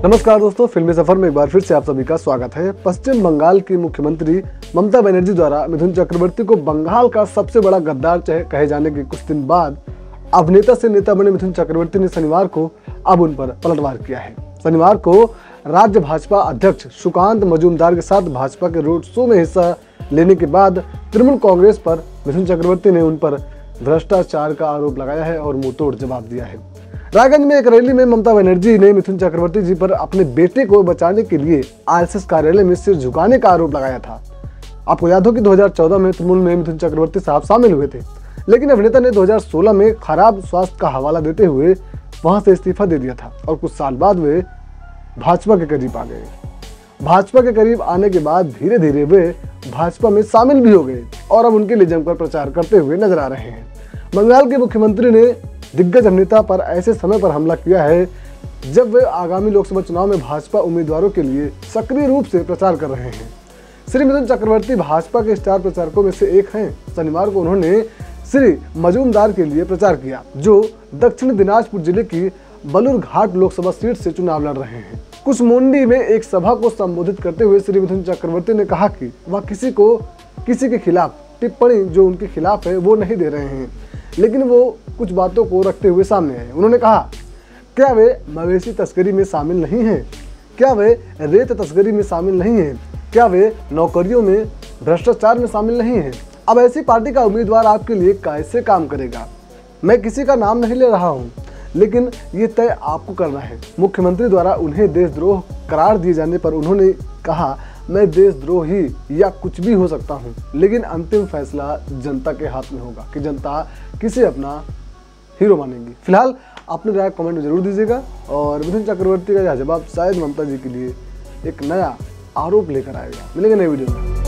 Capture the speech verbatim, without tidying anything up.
नमस्कार दोस्तों, फिल्मी सफर में एक बार फिर से आप सभी का स्वागत है। पश्चिम बंगाल की मुख्यमंत्री ममता बनर्जी द्वारा मिथुन चक्रवर्ती को बंगाल का सबसे बड़ा गद्दार कहे जाने के कुछ दिन बाद अभिनेता से नेता बने मिथुन चक्रवर्ती ने शनिवार को अब उन पर पलटवार किया है। शनिवार को राज्य भाजपा अध्यक्ष सुकांत मजूमदार के साथ भाजपा के रोड शो में हिस्सा लेने के बाद तृणमूल कांग्रेस पर मिथुन चक्रवर्ती ने उन पर भ्रष्टाचार का आरोप लगाया है और मुंहतोड़ जवाब दिया है। रायगंज में एक रैली में ममता बनर्जी ने मिथुन चक्रवर्ती जी पर अपने बेटे को बचाने के लिए आरएसएस कार्यालय में सिर झुकाने का आरोप लगाया था। आपको याद हो कि दो हज़ार चौदह में तृणमूल में मिथुन चक्रवर्ती साहब शामिल हुए थे, लेकिन अभिनेता ने दो हज़ार सोलह में खराब स्वास्थ्य का हवाला देते हुए वहां से इस्तीफा दे दिया था और कुछ साल बाद वे भाजपा के करीब आ गए। भाजपा के करीब आने के बाद धीरे धीरे वे भाजपा में शामिल भी हो गए और अब उनके लिए जमकर प्रचार करते हुए नजर आ रहे हैं। बंगाल के मुख्यमंत्री ने दिग्गज अभिनेता पर ऐसे समय पर हमला किया है जब वे आगामी लोकसभा चुनाव में भाजपा उम्मीदवारों के लिए सक्रिय रूप से प्रचार कर रहे हैं। श्री मिथुन चक्रवर्ती भाजपा के स्टार प्रचारकों में से एक हैं। शनिवार को उन्होंने श्री मजूमदार के लिए प्रचार किया, जो दक्षिण दिनाजपुर जिले की बलूरघाट लोकसभा सीट से चुनाव लड़ रहे हैं। कुसमुंडी में एक सभा को संबोधित करते हुए श्री मिथुन चक्रवर्ती ने कहा कि वह किसी को किसी के खिलाफ टिप्पणी जो उनके खिलाफ है वो नहीं दे रहे हैं, लेकिन वो कुछ बातों को रखते हुए सामने आए। उन्होंने कहा, क्या वे मवेशी तस्करी में शामिल नहीं हैं? क्या वे रेत तस्करी में शामिल नहीं हैं? क्या वे नौकरियों में भ्रष्टाचार में शामिल नहीं हैं? अब ऐसी पार्टी का उम्मीदवार आपके लिए कैसे काम करेगा? मैं किसी का नाम नहीं ले रहा हूँ, लेकिन ये तय आपको करना है। मुख्यमंत्री द्वारा उन्हें देशद्रोह करार दिए जाने पर उन्होंने कहा, मैं देशद्रोही या कुछ भी हो सकता हूं, लेकिन अंतिम फैसला जनता के हाथ में होगा कि जनता किसे अपना हीरो मानेगी। फिलहाल अपनी राय कमेंट में जरूर दीजिएगा और मिथुन चक्रवर्ती का यह जवाब शायद ममता जी के लिए एक नया आरोप लेकर आएगा। मिलेंगे नई वीडियो में।